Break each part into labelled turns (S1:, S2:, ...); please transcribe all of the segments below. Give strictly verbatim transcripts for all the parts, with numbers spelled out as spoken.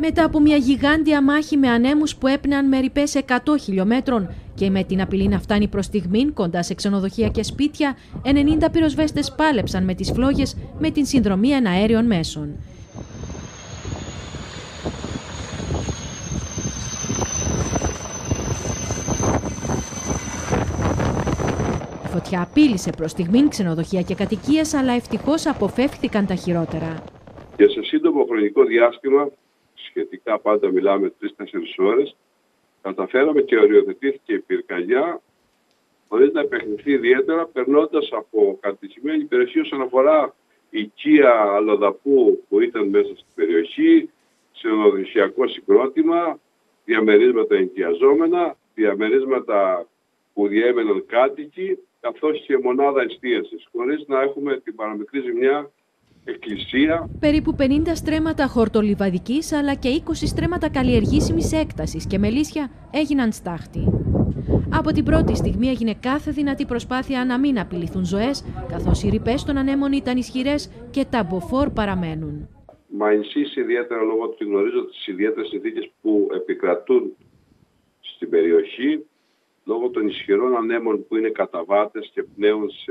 S1: Μετά από μια γιγάντια μάχη με ανέμους που έπνεαν με ρηπές εκατό χιλιόμετρων και με την απειλή να φτάνει προς στιγμήν κοντά σε ξενοδοχεία και σπίτια, ενενήντα πυροσβέστες πάλεψαν με τις φλόγες με την συνδρομή εναέριων μέσων. Η φωτιά απείλησε προς στιγμήν ξενοδοχεία και κατοικίες, αλλά ευτυχώς αποφεύχθηκαν τα χειρότερα.
S2: Και σε σύντομο χρονικό διάστημα, σχετικά πάντα μιλάμε τρεις τέσσερις ώρες, καταφέραμε και οριοθετήθηκε η πυρκαγιά χωρίς να επεκταθεί ιδιαίτερα, περνώντας από κατοικημένη περιοχή όσον αφορά οικία αλλοδαπού που ήταν μέσα στην περιοχή, ξενοδοχειακό συγκρότημα, διαμερίσματα ενοικιαζόμενα, διαμερίσματα που διέμεναν κάτοικοι, καθώς και μονάδα εστίασης, χωρίς να έχουμε την παραμικρή ζημιά εκκλησία.
S1: Περίπου πενήντα στρέμματα χορτολιβαδικής αλλά και είκοσι στρέμματα καλλιεργήσιμης έκτασης και μελίσια έγιναν στάχτη. Από την πρώτη στιγμή έγινε κάθε δυνατή προσπάθεια να μην απειληθούν ζωές, καθώς οι ρηπές των ανέμων ήταν ισχυρές και τα μποφόρ παραμένουν.
S2: Μα ενσύσει ιδιαίτερα λόγω του ότι γνωρίζω τις ιδιαίτερες συνθήκες που επικρατούν στην περιοχή, λόγω των ισχυρών ανέμων που είναι καταβάτες και πνέουν σε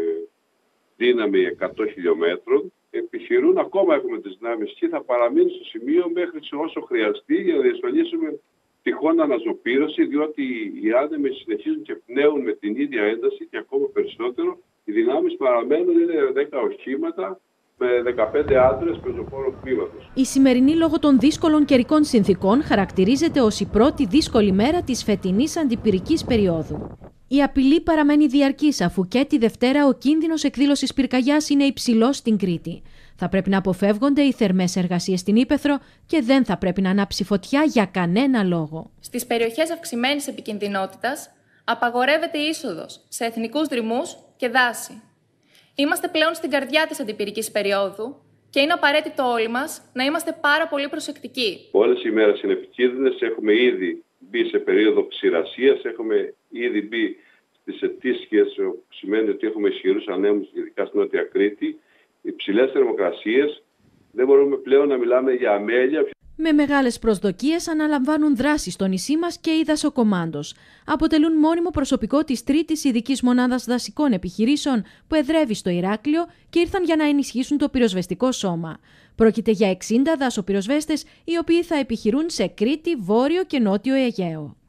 S2: δύναμη εκατό χιλιόμετρων, επιχειρούν, ακόμα έχουμε τις δυνάμεις και θα παραμείνουν στο σημείο μέχρι όσο χρειαστεί για να διασφαλίσουμε τυχόν αναζωπήρωση, διότι οι άνεμοι συνεχίζουν και πνέουν με την ίδια ένταση και ακόμα περισσότερο. Οι δυνάμεις παραμένουν, είναι δέκα οχήματα με δεκαπέντε άντρες πεζοπόρων τμήματος.
S1: Η σημερινή, λόγω των δύσκολων καιρικών συνθήκων, χαρακτηρίζεται ως η πρώτη δύσκολη μέρα της φετινής αντιπυρικής περίοδου. Η απειλή παραμένει διαρκής, αφού και τη Δευτέρα ο κίνδυνος εκδήλωσης πυρκαγιάς είναι υψηλός στην Κρήτη. Θα πρέπει να αποφεύγονται οι θερμές εργασίες στην ύπαιθρο και δεν θα πρέπει να ανάψει φωτιά για κανένα λόγο.
S3: Στις περιοχές αυξημένης επικινδυνότητας απαγορεύεται η είσοδος σε εθνικούς δρυμούς και δάση. Είμαστε πλέον στην καρδιά της αντιπυρικής περίοδου και είναι απαραίτητο όλοι μας να είμαστε πάρα πολύ προσεκτικοί.
S2: Όλες οι μέρες είναι επικίνδυνες, έχουμε ήδη μπει σε περίοδο ξηρασίας, έχουμε ήδη μπει στις ετήσιες, που σημαίνει ότι έχουμε ισχυρούς ανέμους, ειδικά στην Νότια Κρήτη, υψηλές θερμοκρασίες, δεν μπορούμε πλέον να μιλάμε για αμέλεια.
S1: Με μεγάλες προσδοκίες αναλαμβάνουν δράση στο νησί μας και οι δασοκομάντος. Αποτελούν μόνιμο προσωπικό της τρίτης ειδικής μονάδας δασικών επιχειρήσεων που εδρεύει στο Ηράκλειο και ήρθαν για να ενισχύσουν το πυροσβεστικό σώμα. Πρόκειται για εξήντα δασοπυροσβέστες οι οποίοι θα επιχειρούν σε Κρήτη, Βόρειο και Νότιο Αιγαίο.